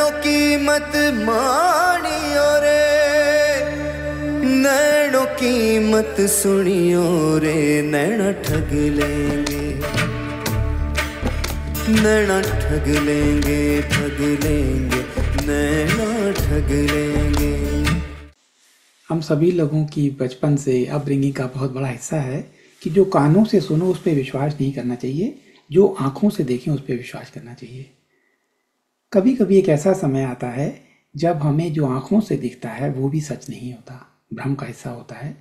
कीमत मानियो रे, नैनो कीमत सुनियो रे, नैना ठग लेंगे, नैना ठग लेंगे, ठग लेंगे, नैना ठग लेंगे। हम सभी लोगों की बचपन से अपब्रिंगिंग का बहुत बड़ा हिस्सा है कि जो कानों से सुनो उस पर विश्वास नहीं करना चाहिए, जो आंखों से देखें उस पर विश्वास करना चाहिए। कभी कभी एक ऐसा समय आता है जब हमें जो आंखों से दिखता है वो भी सच नहीं होता, भ्रम का हिस्सा होता है।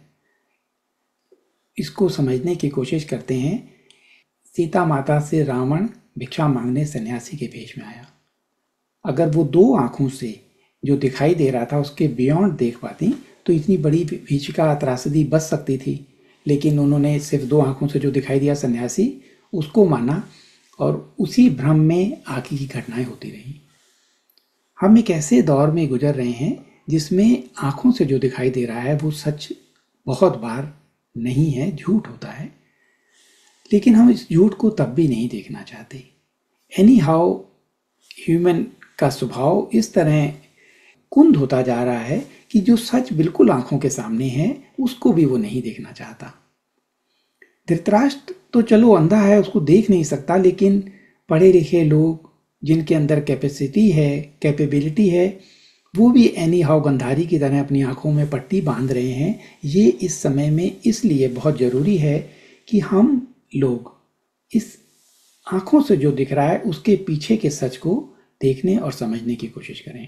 इसको समझने की कोशिश करते हैं। सीता माता से रावण भिक्षा मांगने सन्यासी के भेष में आया। अगर वो दो आंखों से जो दिखाई दे रहा था उसके बियॉन्ड देख पाती तो इतनी बड़ी भीषिका त्रासदी बच सकती थी, लेकिन उन्होंने सिर्फ दो आंखों से जो दिखाई दिया सन्यासी उसको माना और उसी भ्रम में आगे की घटनाएं होती रही। हम एक ऐसे दौर में गुजर रहे हैं जिसमें आंखों से जो दिखाई दे रहा है वो सच बहुत बार नहीं है, झूठ होता है। लेकिन हम इस झूठ को तब भी नहीं देखना चाहते। एनी हाउ ह्यूमन का स्वभाव इस तरह कुंद होता जा रहा है कि जो सच बिल्कुल आंखों के सामने है उसको भी वो नहीं देखना चाहता। धृतराष्ट्र तो चलो अंधा है, उसको देख नहीं सकता, लेकिन पढ़े लिखे लोग जिनके अंदर कैपेसिटी है, कैपेबिलिटी है, वो भी एनी हाउ गंधारी की तरह अपनी आंखों में पट्टी बांध रहे हैं। ये इस समय में इसलिए बहुत ज़रूरी है कि हम लोग इस आंखों से जो दिख रहा है उसके पीछे के सच को देखने और समझने की कोशिश करें।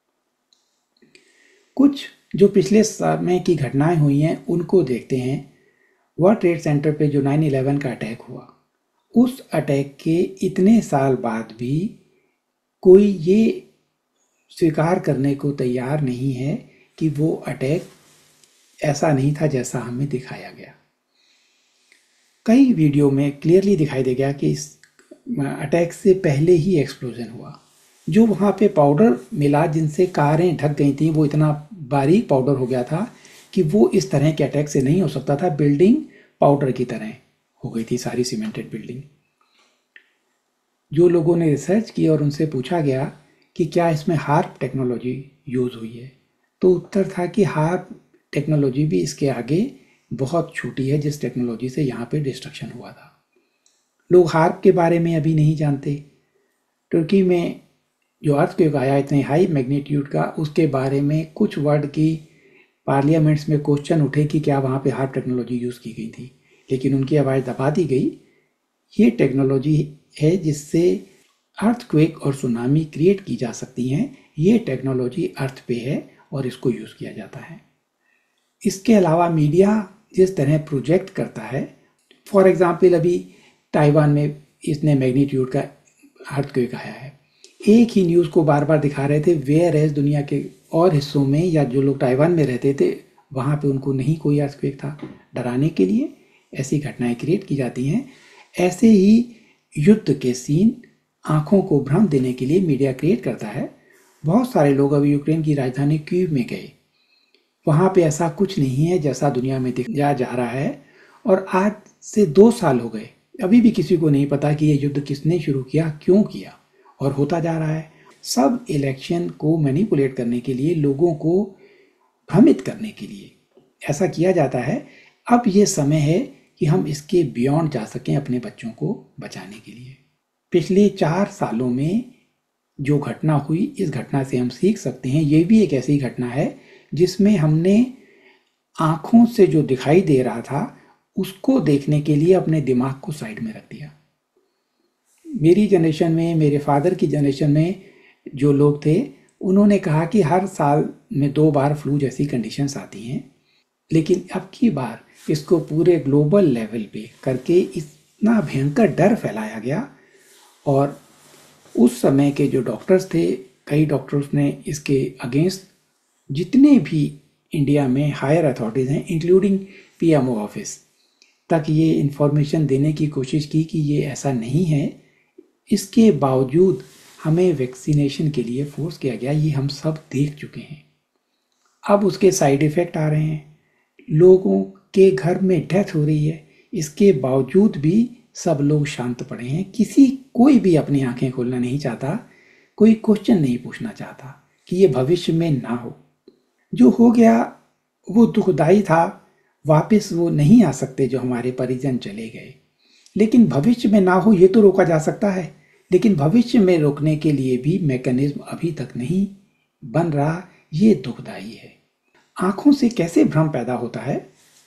कुछ जो पिछले समय की घटनाएं हुई हैं उनको देखते हैं। वर्ल्ड ट्रेड सेंटर पे जो 9/11 का अटैक हुआ, उस अटैक के इतने साल बाद भी कोई ये स्वीकार करने को तैयार नहीं है कि वो अटैक ऐसा नहीं था जैसा हमें दिखाया गया। कई वीडियो में क्लियरली दिखाई दे गया कि इस अटैक से पहले ही एक्सप्लोजन हुआ। जो वहाँ पे पाउडर मिला जिनसे कारें ढक गई थी वो इतना बारीक पाउडर हो गया था कि वो इस तरह के अटैक से नहीं हो सकता था। बिल्डिंग पाउडर की तरह हो गई थी, सारी सीमेंटेड बिल्डिंग। जो लोगों ने रिसर्च की और उनसे पूछा गया कि क्या इसमें हार्प टेक्नोलॉजी यूज़ हुई है, तो उत्तर था कि हार्प टेक्नोलॉजी भी इसके आगे बहुत छोटी है जिस टेक्नोलॉजी से यहाँ पे डिस्ट्रक्शन हुआ था। लोग हार्प के बारे में अभी नहीं जानते। तुर्की में जो अर्थक्वेक आया इतने हाई मैग्नीट्यूड का, उसके बारे में कुछ वर्ड की पार्लियामेंट्स में क्वेश्चन उठे कि क्या वहाँ पे हार्प टेक्नोलॉजी यूज़ की गई थी, लेकिन उनकी आवाज़ दबा दी गई। ये टेक्नोलॉजी है जिससे अर्थक्वेक और सुनामी क्रिएट की जा सकती हैं। ये टेक्नोलॉजी अर्थ पे है और इसको यूज़ किया जाता है। इसके अलावा मीडिया जिस तरह प्रोजेक्ट करता है, फॉर एग्जाम्पल अभी ताइवान में इसने मैग्नीट्यूड का अर्थक्वेक आया है, एक ही न्यूज़ को बार बार दिखा रहे थे, वेयर एज दुनिया के और हिस्सों में या जो लोग ताइवान में रहते थे वहाँ पे उनको नहीं कोई अर्थक्वेक था। डराने के लिए ऐसी घटनाएं क्रिएट की जाती हैं। ऐसे ही युद्ध के सीन आंखों को भ्रम देने के लिए मीडिया क्रिएट करता है। बहुत सारे लोग अभी यूक्रेन की राजधानी कीव में गए, वहाँ पे ऐसा कुछ नहीं है जैसा दुनिया में दिखाया जा रहा है। और आज से 2 साल हो गए, अभी भी किसी को नहीं पता कि ये युद्ध किसने शुरू किया, क्यों किया, और होता जा रहा है। सब इलेक्शन को मैनिपुलेट करने के लिए, लोगों को भ्रमित करने के लिए ऐसा किया जाता है। अब ये समय है कि हम इसके बियॉन्ड जा सकें अपने बच्चों को बचाने के लिए। पिछले 4 सालों में जो घटना हुई, इस घटना से हम सीख सकते हैं। ये भी एक ऐसी घटना है जिसमें हमने आँखों से जो दिखाई दे रहा था उसको देखने के लिए अपने दिमाग को साइड में रख दिया। मेरी जनरेशन में, मेरे फादर की जनरेशन में जो लोग थे उन्होंने कहा कि हर साल में 2 बार फ्लू जैसी कंडीशंस आती हैं, लेकिन अब की बार इसको पूरे ग्लोबल लेवल पे करके इतना भयंकर डर फैलाया गया। और उस समय के जो डॉक्टर्स थे, कई डॉक्टर्स ने इसके अगेंस्ट जितने भी इंडिया में हायर अथॉरिटीज़ हैं इंक्लूडिंग पीएमओ ऑफिस तक ये इन्फॉर्मेशन देने की कोशिश की कि ये ऐसा नहीं है। इसके बावजूद हमें वैक्सीनेशन के लिए फोर्स किया गया। ये हम सब देख चुके हैं। अब उसके साइड इफ़ेक्ट आ रहे हैं, लोगों के घर में डेथ हो रही है। इसके बावजूद भी सब लोग शांत पड़े हैं। कोई भी अपनी आंखें खोलना नहीं चाहता। कोई क्वेश्चन नहीं पूछना चाहता कि ये भविष्य में ना हो। जो हो गया वो दुखदाई था, वापस वो नहीं आ सकते जो हमारे परिजन चले गए। लेकिन भविष्य में ना हो ये तो रोका जा सकता है, लेकिन भविष्य में रोकने के लिए भी मैकेनिज्म अभी तक नहीं बन रहा, ये दुखदाई है। आंखों से कैसे भ्रम पैदा होता है?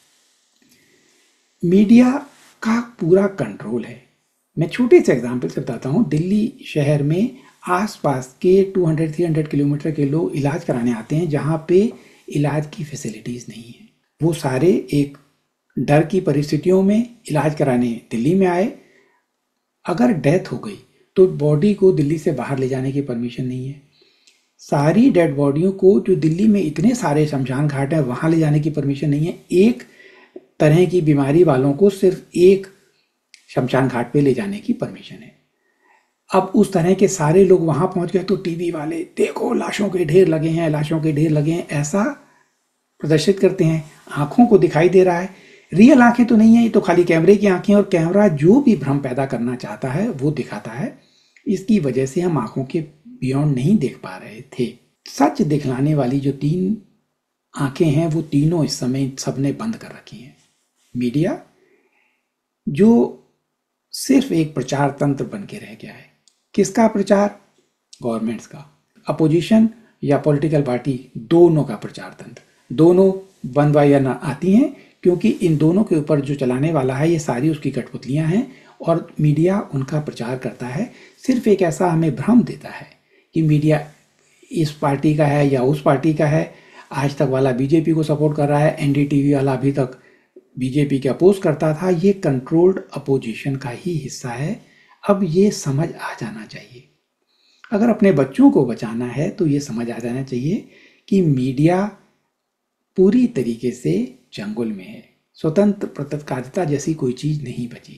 मीडिया का पूरा कंट्रोल है। मैं छोटे से एग्जाम्पल से बताता हूँ। दिल्ली शहर में आसपास के 200-300 किलोमीटर के लोग इलाज कराने आते हैं जहाँ पे इलाज की फैसिलिटीज़ नहीं है। वो सारे एक डर की परिस्थितियों में इलाज कराने दिल्ली में आए। अगर डेथ हो गई तो बॉडी को दिल्ली से बाहर ले जाने की परमिशन नहीं है। सारी डेड बॉडियों को, जो दिल्ली में इतने सारे शमशान घाट हैं, वहाँ ले जाने की परमिशन नहीं है। एक तरह की बीमारी वालों को सिर्फ एक शमशान घाट पे ले जाने की परमिशन है। अब उस तरह के सारे लोग वहाँ पहुँच गए तो टीवी वाले देखो लाशों के ढेर लगे हैं, लाशों के ढेर लगे हैं, ऐसा प्रदर्शित करते हैं। आँखों को दिखाई दे रहा है, रियल आंखें तो नहीं है, ये तो खाली कैमरे की आंखें, और कैमरा जो भी भ्रम पैदा करना चाहता है वो दिखाता है। इसकी वजह से हम आंखों के बियॉन्ड नहीं देख पा रहे थे। सच दिखलाने वाली जो 3 आंखें हैं वो तीनों इस समय सबने बंद कर रखी हैं। मीडिया जो सिर्फ एक प्रचार तंत्र बन के रह गया है। किसका प्रचार? गवर्नमेंट्स का। अपोजिशन या पॉलिटिकल पार्टी, दोनों का प्रचार तंत्र। दोनों बंद या ना आती हैं क्योंकि इन दोनों के ऊपर जो चलाने वाला है ये सारी उसकी कठपुतलियां हैं और मीडिया उनका प्रचार करता है। सिर्फ एक ऐसा हमें भ्रम देता है कि मीडिया इस पार्टी का है या उस पार्टी का है। आज तक वाला बीजेपी को सपोर्ट कर रहा है, एनडीटीवी वाला अभी तक बीजेपी के अपोज करता था। ये कंट्रोल्ड अपोजिशन का ही हिस्सा है। अब ये समझ आ जाना चाहिए। अगर अपने बच्चों को बचाना है तो ये समझ आ जाना चाहिए कि मीडिया पूरी तरीके से चंगुल में है। स्वतंत्र पत्रकारिता जैसी कोई चीज नहीं बची।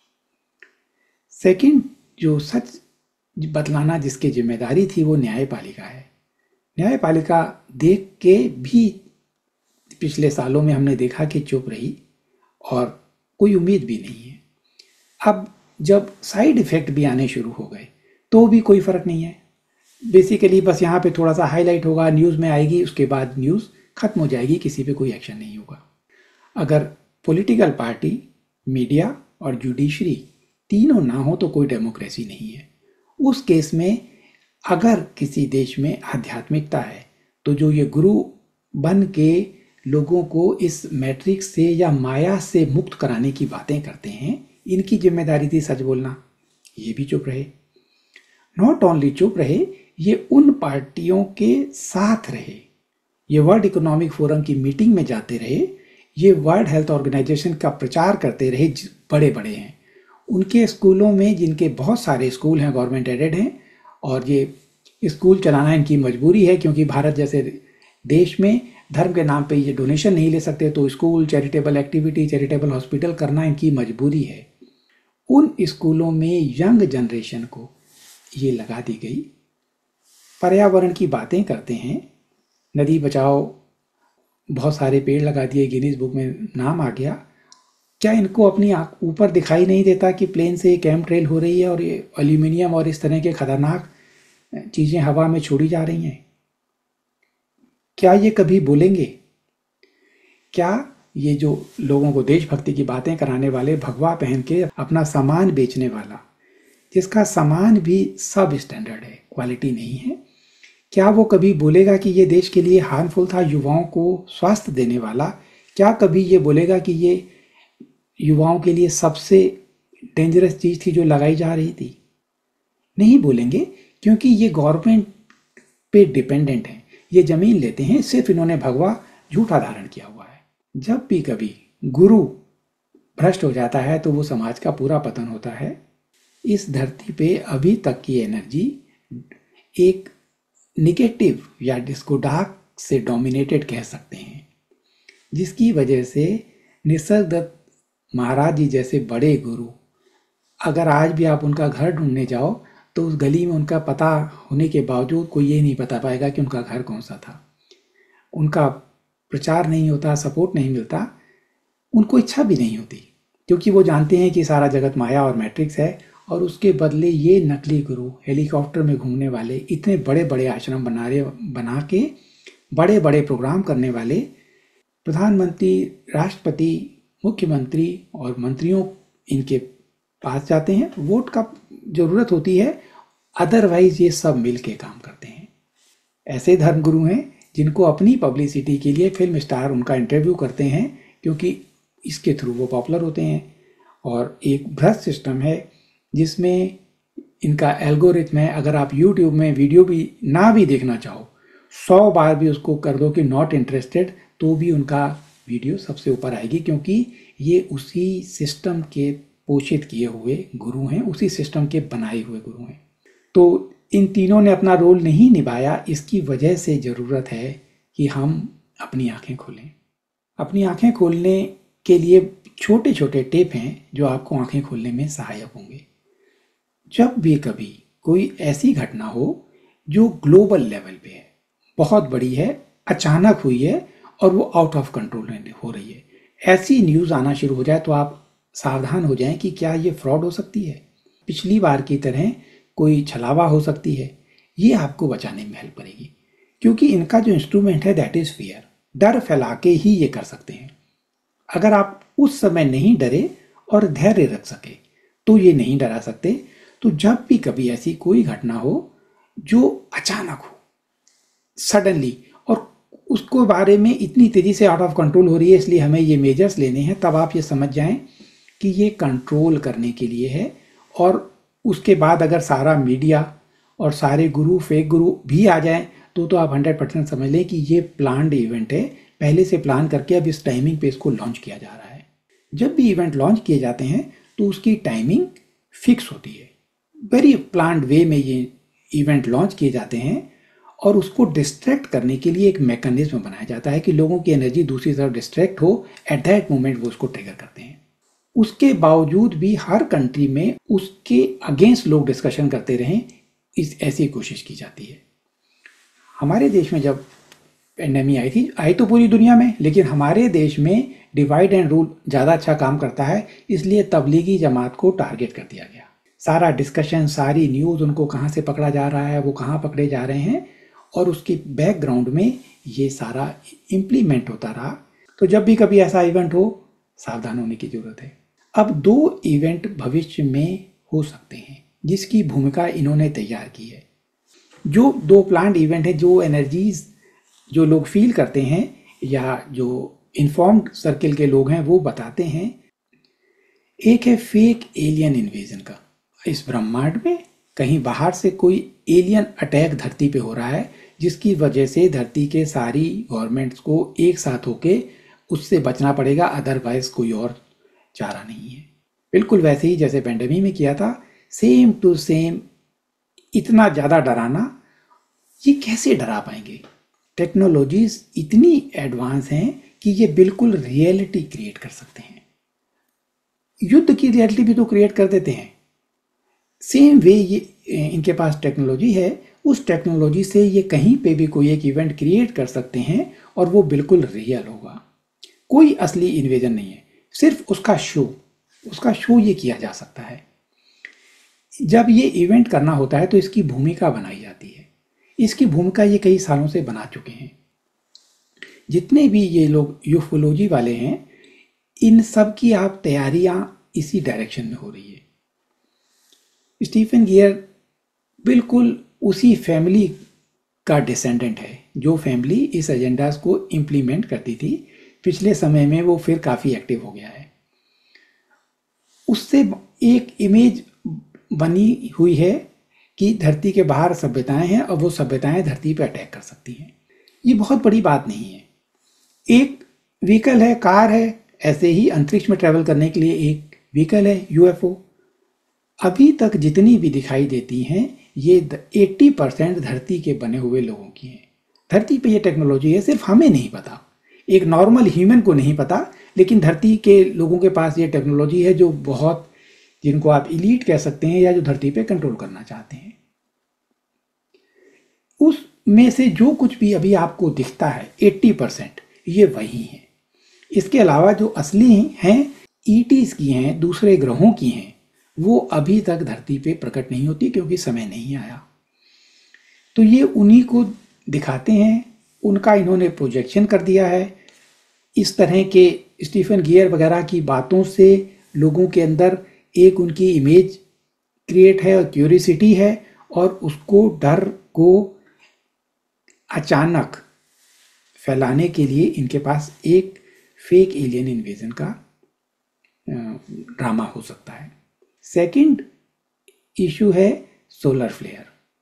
सेकंड, जो सच बतलाना जिसकी जिम्मेदारी थी वो न्यायपालिका है। न्यायपालिका देख के भी पिछले सालों में हमने देखा कि चुप रही और कोई उम्मीद भी नहीं है। अब जब साइड इफेक्ट भी आने शुरू हो गए तो भी कोई फर्क नहीं है। बेसिकली बस यहाँ पे थोड़ा सा हाईलाइट होगा, न्यूज़ में आएगी, उसके बाद न्यूज़ खत्म हो जाएगी, किसी पे कोई एक्शन नहीं होगा। अगर पॉलिटिकल पार्टी, मीडिया और जुडिशरी तीनों ना हो तो कोई डेमोक्रेसी नहीं है। उस केस में अगर किसी देश में आध्यात्मिकता है तो जो ये गुरु बन के लोगों को इस मैट्रिक्स से या माया से मुक्त कराने की बातें करते हैं, इनकी जिम्मेदारी थी सच बोलना। ये भी चुप रहे। नॉट ओनली चुप रहे, ये उन पार्टियों के साथ रहे, ये वर्ल्ड इकोनॉमिक फोरम की मीटिंग में जाते रहे, ये वर्ल्ड हेल्थ ऑर्गेनाइजेशन का प्रचार करते रहे। बड़े बड़े हैं उनके स्कूलों में, जिनके बहुत सारे स्कूल हैं गवर्नमेंट एडेड हैं, और ये स्कूल चलाना इनकी मजबूरी है क्योंकि भारत जैसे देश में धर्म के नाम पे ये डोनेशन नहीं ले सकते, तो school, charitable activity, charitable hospital करना इनकी मजबूरी है। उन स्कूलों में यंग जनरेशन को ये लगा दी गई। पर्यावरण की बातें करते हैं, नदी बचाओ, बहुत सारे पेड़ लगा दिए, गिनीज बुक में नाम आ गया। क्या इनको अपनी आँख ऊपर दिखाई नहीं देता कि प्लेन से कैम ट्रेल हो रही है और ये एल्यूमिनियम और इस तरह के खतरनाक चीज़ें हवा में छोड़ी जा रही हैं? क्या ये कभी बोलेंगे? क्या ये जो लोगों को देशभक्ति की बातें कराने वाले, भगवा पहन के अपना सामान बेचने वाला, जिसका सामान भी सब स्टैंडर्ड है, क्वालिटी नहीं है, क्या वो कभी बोलेगा कि ये देश के लिए हार्मफुल था? युवाओं को स्वास्थ्य देने वाला, क्या कभी ये बोलेगा कि ये युवाओं के लिए सबसे डेंजरस चीज़ थी जो लगाई जा रही थी? नहीं बोलेंगे, क्योंकि ये गवर्नमेंट पे डिपेंडेंट है। ये ज़मीन लेते हैं, सिर्फ इन्होंने भगवा झूठा धारण किया हुआ है। जब भी कभी गुरु भ्रष्ट हो जाता है तो वो समाज का पूरा पतन होता है। इस धरती पे अभी तक की एनर्जी एक निगेटिव या जिसको डार्क से डोमिनेटेड कह सकते हैं, जिसकी वजह से निसर्गदत्त महाराज जी जैसे बड़े गुरु, अगर आज भी आप उनका घर ढूंढने जाओ तो उस गली में उनका पता होने के बावजूद कोई ये नहीं बता पाएगा कि उनका घर कौन सा था। उनका प्रचार नहीं होता, सपोर्ट नहीं मिलता, उनको इच्छा भी नहीं होती, क्योंकि वो जानते हैं कि सारा जगत माया और मैट्रिक्स है और उसके बदले ये नकली गुरु हेलीकॉप्टर में घूमने वाले, इतने बड़े बड़े आश्रम बना के बड़े बड़े प्रोग्राम करने वाले प्रधानमंत्री, राष्ट्रपति, मुख्यमंत्री और मंत्रियों इनके पास जाते हैं। वोट का जरूरत होती है, अदरवाइज ये सब मिल के काम करते हैं। ऐसे धर्मगुरु हैं जिनको अपनी पब्लिसिटी के लिए फिल्म स्टार उनका इंटरव्यू करते हैं, क्योंकि इसके थ्रू वो पॉपुलर होते हैं। और एक भ्रष्ट सिस्टम है जिसमें इनका एल्गोरिथम है, अगर आप YouTube में वीडियो भी देखना चाहो, 100 बार भी उसको कर दो कि नॉट इंटरेस्टेड, तो भी उनका वीडियो सबसे ऊपर आएगी, क्योंकि ये उसी सिस्टम के पोषित किए हुए गुरु हैं, उसी सिस्टम के बनाए हुए गुरु हैं। तो इन तीनों ने अपना रोल नहीं निभाया, इसकी वजह से ज़रूरत है कि हम अपनी आंखें खोलें। अपनी आंखें खोलने के लिए छोटे छोटे टिप हैं जो आपको आंखें खोलने में सहायक होंगे। जब भी कभी कोई ऐसी घटना हो जो ग्लोबल लेवल पे है, बहुत बड़ी है, अचानक हुई है और वो आउट ऑफ कंट्रोल हो रही है, ऐसी न्यूज़ आना शुरू हो जाए, तो आप सावधान हो जाएं कि क्या ये फ्रॉड हो सकती है, पिछली बार की तरह कोई छलावा हो सकती है। ये आपको बचाने में हेल्प करेगी, क्योंकि इनका जो इंस्ट्रूमेंट है दैट इज़ फियर, डर फैला के ही ये कर सकते हैं। अगर आप उस समय नहीं डरे और धैर्य रख सके तो ये नहीं डरा सकते। तो जब भी कभी ऐसी कोई घटना हो जो अचानक हो, सडनली, और उसको बारे में इतनी तेज़ी से आउट ऑफ कंट्रोल हो रही है, इसलिए हमें ये मेजर्स लेने हैं, तब आप ये समझ जाएं कि ये कंट्रोल करने के लिए है। और उसके बाद अगर सारा मीडिया और सारे गुरु, फेक गुरु भी आ जाएं, तो आप 100% समझ लें कि ये प्लान्ड इवेंट है, पहले से प्लान करके अब इस टाइमिंग पे इसको लॉन्च किया जा रहा है। जब भी इवेंट लॉन्च किए जाते हैं तो उसकी टाइमिंग फिक्स होती है, वेरी प्लान्ड वे में ये इवेंट लॉन्च किए जाते हैं, और उसको डिस्ट्रैक्ट करने के लिए एक मैकेनिज्म बनाया जाता है कि लोगों की एनर्जी दूसरी तरफ डिस्ट्रैक्ट हो, एट दैट मोमेंट वो उसको ट्रिगर करते हैं। उसके बावजूद भी हर कंट्री में उसके अगेंस्ट लोग डिस्कशन करते रहें, ऐसी कोशिश की जाती है। हमारे देश में जब पेंडेमिक आई तो पूरी दुनिया में, लेकिन हमारे देश में डिवाइड एंड रूल ज़्यादा अच्छा काम करता है, इसलिए तबलीगी जमात को टारगेट कर दिया गया। सारा डिस्कशन, सारी न्यूज़, उनको कहाँ से पकड़ा जा रहा है, वो कहाँ पकड़े जा रहे हैं, और उसके बैकग्राउंड में ये सारा इम्प्लीमेंट होता रहा। तो जब भी कभी ऐसा इवेंट हो, सावधान होने की ज़रूरत है। अब 2 इवेंट भविष्य में हो सकते हैं जिसकी भूमिका इन्होंने तैयार की है। जो 2 प्लान्ड इवेंट है, जो एनर्जीज जो लोग फील करते हैं या जो इन्फॉर्म्ड सर्किल के लोग हैं वो बताते हैं। एक है फेक एलियन इन्वेजन का, इस ब्रह्मांड में कहीं बाहर से कोई एलियन अटैक धरती पे हो रहा है, जिसकी वजह से धरती के सारी गवर्नमेंट्स को एक साथ होके उससे बचना पड़ेगा, अदरवाइज कोई और चारा नहीं है। बिल्कुल वैसे ही जैसे पेंडेमिक में किया था, सेम टू सेम। इतना ज़्यादा डराना, ये कैसे डरा पाएंगे? टेक्नोलॉजीज इतनी एडवांस हैं कि ये बिल्कुल रियलिटी क्रिएट कर सकते हैं। युद्ध की रियलिटी भी तो क्रिएट कर देते हैं। सेम वे ये इनके पास टेक्नोलॉजी है, उस टेक्नोलॉजी से ये कहीं पे भी कोई एक इवेंट क्रिएट कर सकते हैं और वो बिल्कुल रियल होगा। कोई असली इन्वेजन नहीं है, सिर्फ उसका शो ये किया जा सकता है। जब ये इवेंट करना होता है तो इसकी भूमिका बनाई जाती है। इसकी भूमिका ये कई सालों से बना चुके हैं। जितने भी ये लोग यूफोलॉजी वाले हैं, इन सब की आप तैयारियां इसी डायरेक्शन में हो रही है। स्टीफन गियर बिल्कुल उसी फैमिली का डिसेंडेंट है जो फैमिली इस एजेंडास को इम्प्लीमेंट करती थी। पिछले समय में वो फिर काफ़ी एक्टिव हो गया है। उससे एक इमेज बनी हुई है कि धरती के बाहर सभ्यताएं हैं और वो सभ्यताएं धरती पर अटैक कर सकती हैं। ये बहुत बड़ी बात नहीं है। एक व्हीकल है, कार है, ऐसे ही अंतरिक्ष में ट्रैवल करने के लिए एक व्हीकल है, यूएफओ। अभी तक जितनी भी दिखाई देती हैं ये 80% धरती के बने हुए लोगों की हैं। धरती पे ये टेक्नोलॉजी है, सिर्फ हमें नहीं पता, एक नॉर्मल ह्यूमन को नहीं पता, लेकिन धरती के लोगों के पास ये टेक्नोलॉजी है जो बहुत, जिनको आप इलीट कह सकते हैं या जो धरती पे कंट्रोल करना चाहते हैं। उसमें से जो कुछ भी अभी आपको दिखता है 80% ये वही है। इसके अलावा जो असली हैं ईटीज की हैं, दूसरे ग्रहों की हैं, वो अभी तक धरती पे प्रकट नहीं होती क्योंकि समय नहीं आया। तो ये उन्हीं को दिखाते हैं, उनका इन्होंने प्रोजेक्शन कर दिया है। इस तरह के स्टीफन गियर वगैरह की बातों से लोगों के अंदर एक उनकी इमेज क्रिएट है और क्यूरियोसिटी है, और उसको डर को अचानक फैलाने के लिए इनके पास एक फेक एलियन इन्वेजन का ड्रामा हो सकता है। सेकंड इशू है सोलर फ्लेयर।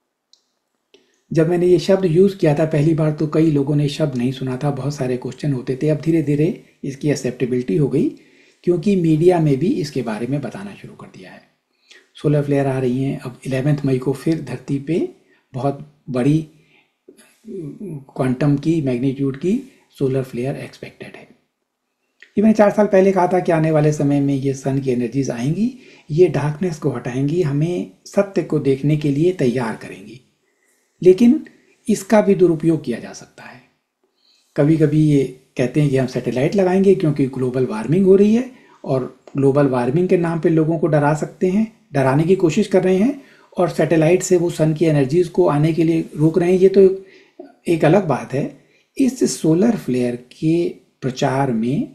जब मैंने ये शब्द यूज़ किया था पहली बार तो कई लोगों ने शब्द नहीं सुना था, बहुत सारे क्वेश्चन होते थे। अब धीरे धीरे इसकी एक्सेप्टेबिलिटी हो गई क्योंकि मीडिया में भी इसके बारे में बताना शुरू कर दिया है। सोलर फ्लेयर आ रही हैं। अब 11 मई को फिर धरती पे बहुत बड़ी क्वांटम की मैग्नीट्यूड की सोलर फ्लेयर एक्सपेक्टेड है। ये मैंने 4 साल पहले कहा था कि आने वाले समय में ये सन की एनर्जीज आएंगी, ये डार्कनेस को हटाएंगी, हमें सत्य को देखने के लिए तैयार करेंगी। लेकिन इसका भी दुरुपयोग किया जा सकता है। कभी कभी ये कहते हैं कि हम सैटेलाइट लगाएंगे क्योंकि ग्लोबल वार्मिंग हो रही है, और ग्लोबल वार्मिंग के नाम पे लोगों को डरा सकते हैं, डराने की कोशिश कर रहे हैं, और सैटेलाइट से वो सन की एनर्जीज को आने के लिए रोक रहे हैं। ये तो एक अलग बात है। इस सोलर फ्लेयर के प्रचार में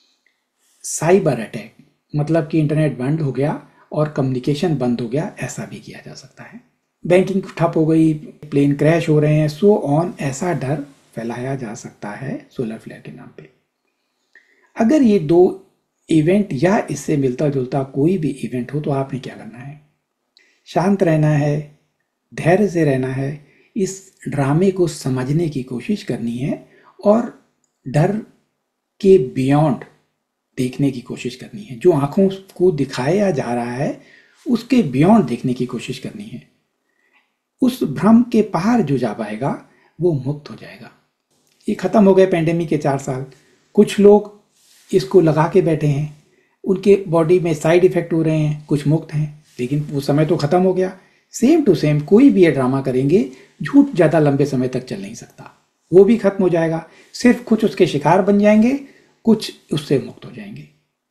साइबर अटैक, मतलब कि इंटरनेट बंद हो गया और कम्युनिकेशन बंद हो गया, ऐसा भी किया जा सकता है। बैंकिंग ठप हो गई, प्लेन क्रैश हो रहे हैं, सो ऑन, ऐसा डर फैलाया जा सकता है सोलर फ्लेयर के नाम पे। अगर ये दो इवेंट या इससे मिलता जुलता कोई भी इवेंट हो तो आपने क्या करना है? शांत रहना है, धैर्य से रहना है, इस ड्रामे को समझने की कोशिश करनी है, और डर के बियॉन्ड देखने की कोशिश करनी है। जो आंखों को दिखाया जा रहा है उसके बियॉन्ड देखने की कोशिश करनी है। उस भ्रम के पार जो जा पाएगा वो मुक्त हो जाएगा। ये खत्म हो गए पेंडेमिक के 4 साल। कुछ लोग इसको लगा के बैठे हैं, उनके बॉडी में साइड इफेक्ट हो रहे हैं, कुछ मुक्त हैं, लेकिन वो समय तो खत्म हो गया। सेम टू सेम कोई भी ये ड्रामा करेंगे, झूठ ज़्यादा लंबे समय तक चल नहीं सकता, वो भी खत्म हो जाएगा। सिर्फ कुछ उसके शिकार बन जाएंगे, कुछ उससे मुक्त हो जाएंगे,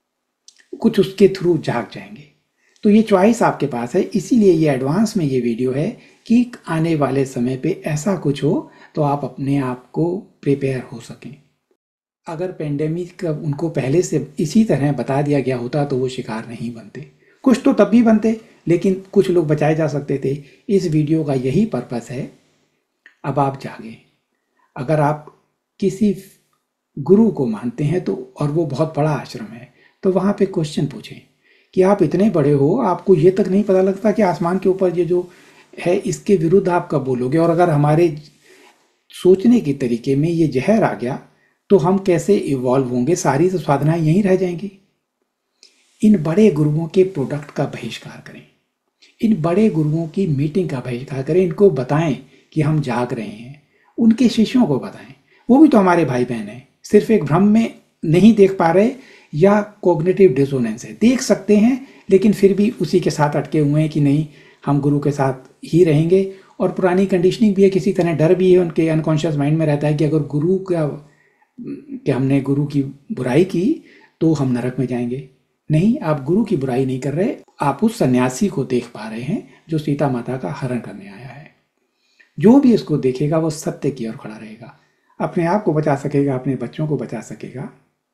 कुछ उसके थ्रू जाग जाएंगे। तो ये चॉइस आपके पास है। इसीलिए ये एडवांस में ये वीडियो है कि आने वाले समय पे ऐसा कुछ हो तो आप अपने आप को प्रिपेयर हो सकें। अगर पेंडेमिक का उनको पहले से इसी तरह बता दिया गया होता तो वो शिकार नहीं बनते। कुछ तो तब भी बनते, लेकिन कुछ लोग बचाए जा सकते थे। इस वीडियो का यही पर्पस है। अब आप जागे। अगर आप किसी गुरु को मानते हैं तो, और वो बहुत बड़ा आश्रम है, तो वहाँ पे क्वेश्चन पूछें कि आप इतने बड़े हो, आपको ये तक नहीं पता लगता कि आसमान के ऊपर ये जो है इसके विरुद्ध आप कब बोलोगे? और अगर हमारे सोचने के तरीके में ये जहर आ गया तो हम कैसे इवॉल्व होंगे? सारी तो साधनाएं यहीं रह जाएंगी। इन बड़े गुरुओं के प्रोडक्ट का बहिष्कार करें, इन बड़े गुरुओं की मीटिंग का बहिष्कार करें। इनको बताएं कि हम जाग रहे हैं, उनके शिष्यों को बताएं, वो भी तो हमारे भाई बहन हैं। सिर्फ एक भ्रम में नहीं देख पा रहे या कॉग्निटिव डिसोनेंस है, देख सकते हैं लेकिन फिर भी उसी के साथ अटके हुए हैं कि नहीं हम गुरु के साथ ही रहेंगे। और पुरानी कंडीशनिंग भी है, किसी तरह डर भी है, उनके अनकॉन्शियस माइंड में रहता है कि अगर गुरु का कि हमने गुरु की बुराई की तो हम नरक में जाएंगे। नहीं, आप गुरु की बुराई नहीं कर रहे, आप उस सन्यासी को देख पा रहे हैं जो सीता माता का हरण करने आया है। जो भी इसको देखेगा वो सत्य की ओर खड़ा रहेगा, अपने आप को बचा सकेगा, अपने बच्चों को बचा सकेगा।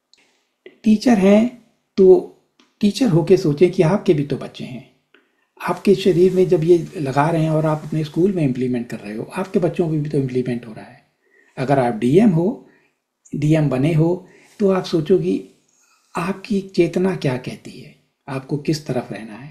टीचर हैं तो टीचर होके सोचें कि आपके भी तो बच्चे हैं। आपके शरीर में जब ये लगा रहे हैं और आप अपने स्कूल में इम्प्लीमेंट कर रहे हो, आपके बच्चों में भी तो इम्प्लीमेंट हो रहा है। अगर आप डीएम हो, डीएम बने हो, तो आप सोचो कि आपकी चेतना क्या कहती है, आपको किस तरफ रहना है।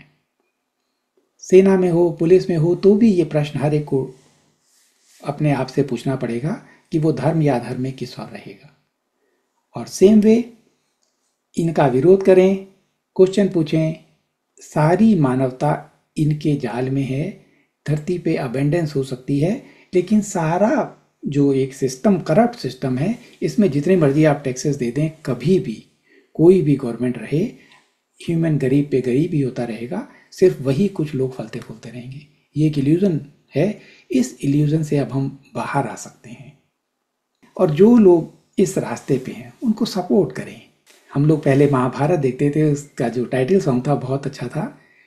सेना में हो, पुलिस में हो, तो भी ये प्रश्न हर एक को अपने आप से पूछना पड़ेगा कि वो धर्म या अधर्म में किस ओर रहेगा। और सेम वे इनका विरोध करें, क्वेश्चन पूछें। सारी मानवता इनके जाल में है। धरती पे अबेंडेंस हो सकती है, लेकिन सारा जो एक सिस्टम, करप्ट सिस्टम है, इसमें जितने मर्जी आप टैक्सेस दे दें, कभी भी कोई भी गवर्नमेंट रहे, ह्यूमन गरीब पे गरीब ही होता रहेगा। सिर्फ वही कुछ लोग फलते फूलते रहेंगे। ये एक इल्यूजन है। इस इल्यूजन से अब हम बाहर आ सकते हैं। और जो लोग इस रास्ते पे हैं उनको सपोर्ट करें। हम लोग पहले महाभारत देखते थे, उसका जो टाइटल सॉन्ग था बहुत अच्छा था,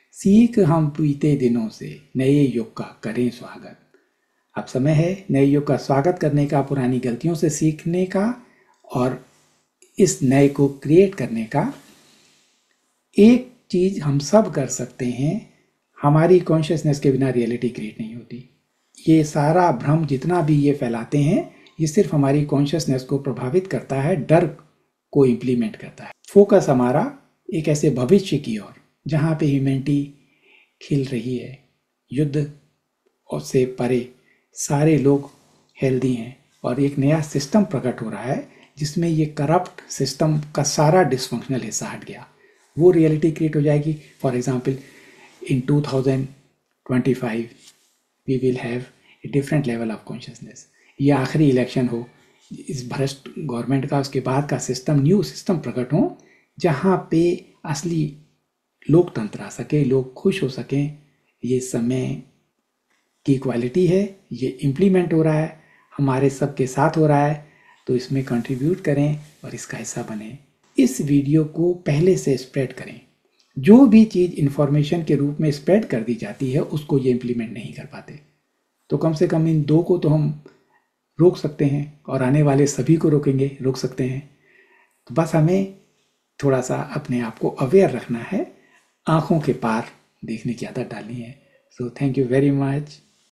सीख हम बीते दिनों से नए युग का करें स्वागत। अब समय है नए युग का स्वागत करने का, पुरानी गलतियों से सीखने का और इस नए को क्रिएट करने का। एक चीज हम सब कर सकते हैं, हमारी कॉन्शियसनेस के बिना रियलिटी क्रिएट नहीं होती। ये सारा भ्रम जितना भी ये फैलाते हैं, ये सिर्फ हमारी कॉन्शियसनेस को प्रभावित करता है, डर को इम्प्लीमेंट करता है। फोकस हमारा एक ऐसे भविष्य की ओर जहाँ पे ह्यूमैनिटी खिल रही है, युद्ध और से परे सारे लोग हेल्दी हैं और एक नया सिस्टम प्रकट हो रहा है जिसमें ये करप्ट सिस्टम का सारा डिसफंक्शनल हिस्सा हट गया। वो रियलिटी क्रिएट हो जाएगी। For example in 2025 we will have a different level of consciousness. ये आखिरी इलेक्शन हो इस भ्रष्ट गवर्नमेंट का, उसके बाद का सिस्टम, न्यू सिस्टम प्रकट हो जहाँ पे असली लोकतंत्र आ सके, लोग खुश हो सकें। ये समय की क्वालिटी है, ये इम्प्लीमेंट हो रहा है, हमारे सबके साथ हो रहा है। तो इसमें कंट्रीब्यूट करें और इसका हिस्सा बने। इस वीडियो को पहले से स्प्रेड करें। जो भी चीज़ इन्फॉर्मेशन के रूप में स्प्रेड कर दी जाती है उसको ये इम्प्लीमेंट नहीं कर पाते, तो कम से कम इन दो को तो हम रोक सकते हैं और आने वाले सभी को रोक सकते हैं। तो बस हमें थोड़ा सा अपने आप को अवेयर रखना है, आँखों के पार देखने की आदत डालनी है। So thank you very much.